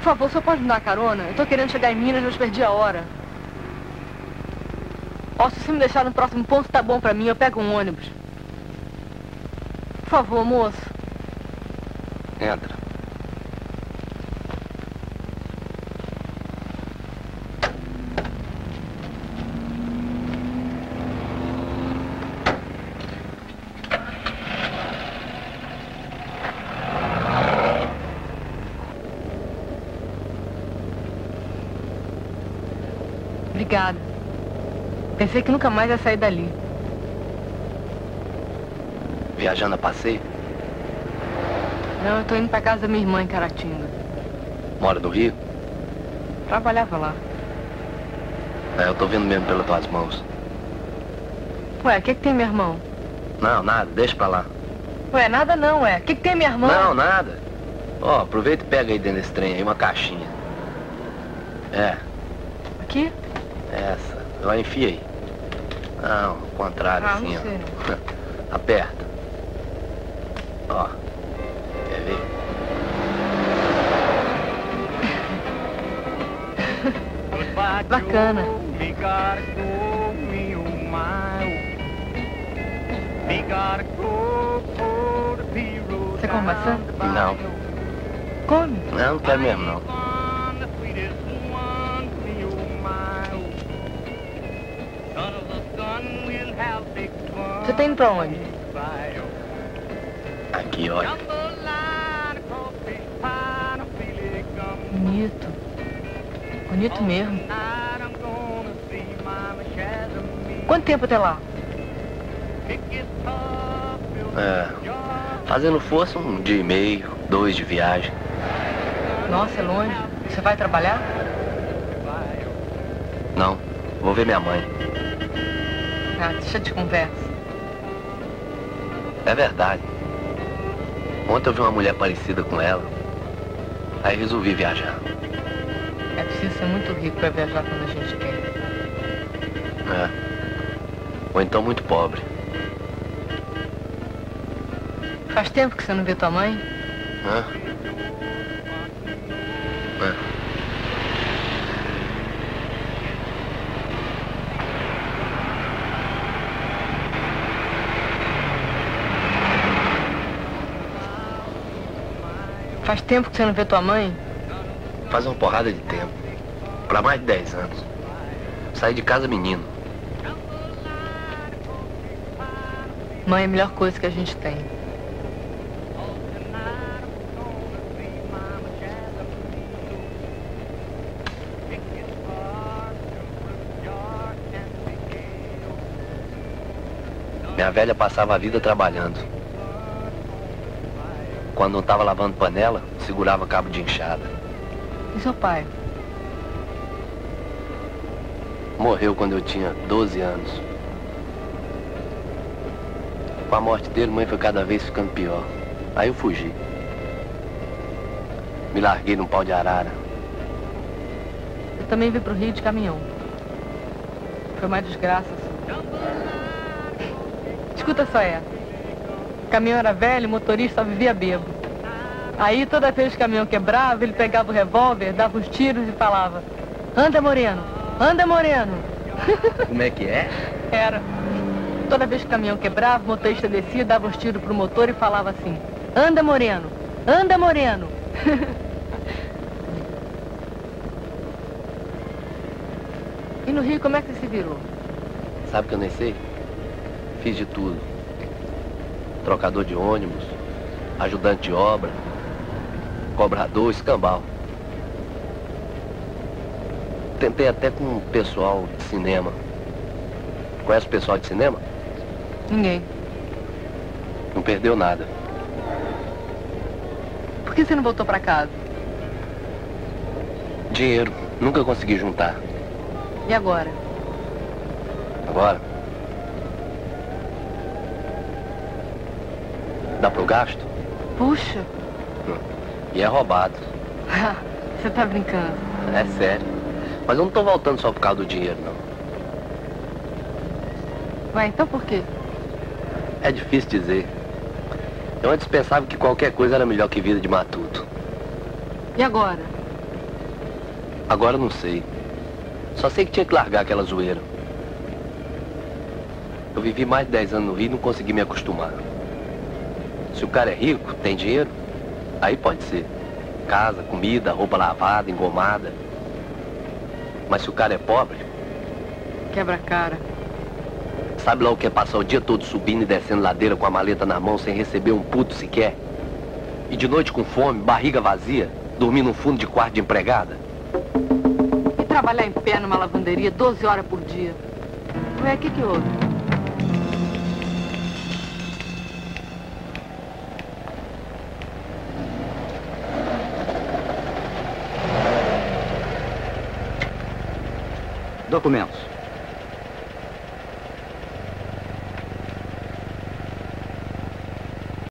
Por favor, só pode me dar carona? Eu tô querendo chegar em Minas, mas perdi a hora. Ó, se você me deixar no próximo ponto, tá bom pra mim, eu pego um ônibus. Por favor, moço. Entra. Obrigada. Pensei que nunca mais ia sair dali. Viajando a passeio? Não, eu tô indo pra casa da minha irmã em Caratinga. Mora no Rio? Trabalhava lá. É, eu tô vendo mesmo pelas tuas mãos. Ué, o que tem, meu irmão? Não, nada, deixa pra lá. Ué, nada não, ué. O que tem, minha irmã? Não, nada. Ó, aproveita e pega aí dentro desse trem aí uma caixinha. É. Aqui? Essa. Vai, enfia aí. Não, ao contrário, assim, não sei. ó. Aperta. Ó. Quer ver? Bacana. Você come maçã? Não. Come. Não quero mesmo, não. Você tá indo pra onde? Aqui, olha. Bonito. Bonito mesmo. Quanto tempo até lá? É. Fazendo força, 1 dia e meio, 2 de viagem. Nossa, é longe. Você vai trabalhar? Não, vou ver minha mãe. Ah, deixa de conversa. É verdade. Ontem eu vi uma mulher parecida com ela. Aí resolvi viajar. É preciso ser muito rico pra viajar quando a gente quer. É. Ou então muito pobre. Faz tempo que você não vê tua mãe? Hã? É. Faz tempo que você não vê tua mãe? Faz uma porrada de tempo. Pra mais de 10 anos. Saí de casa menino. Mãe é a melhor coisa que a gente tem. Minha velha passava a vida trabalhando. Quando não estava lavando panela, segurava cabo de enxada. E seu pai? Morreu quando eu tinha 12 anos. Com a morte dele, mãe foi cada vez ficando pior. Aí eu fugi. Me larguei num pau de arara. Eu também vim pro Rio de caminhão. Foi uma desgraça. Escuta só essa. O caminhão era velho, o motorista só vivia bêbado. Aí toda vez que o caminhão quebrava, ele pegava o revólver, dava os tiros e falava: "Anda, Moreno! Anda, Moreno!" Como é que é? Era. Toda vez que o caminhão quebrava, o motorista descia, dava os tiros pro motor e falava assim: "Anda, Moreno! Anda, Moreno!" E no Rio, como é que você se virou? Sabe que eu nem sei? Fiz de tudo. Trocador de ônibus, ajudante de obra, cobrador, escambau. Tentei até com o pessoal de cinema. Conhece o pessoal de cinema? Ninguém. Não perdeu nada. Por que você não voltou pra casa? Dinheiro. Nunca consegui juntar. E agora? Agora? Dá pro gasto? Puxa. E é roubado. Você tá brincando. É sério. Mas eu não tô voltando só por causa do dinheiro, não. Ué, então por quê? É difícil dizer. Eu antes pensava que qualquer coisa era melhor que vida de matuto. E agora? Agora eu não sei. Só sei que tinha que largar aquela zoeira. Eu vivi mais de 10 anos no Rio e não consegui me acostumar. Se o cara é rico, tem dinheiro, aí pode ser. Casa, comida, roupa lavada, engomada. Mas se o cara é pobre... Quebra a cara. Sabe lá o que é passar o dia todo subindo e descendo ladeira com a maleta na mão sem receber um puto sequer? E de noite com fome, barriga vazia, dormir no fundo de quarto de empregada? E trabalhar em pé numa lavanderia 12 horas por dia? Ué, o que houve? Documentos.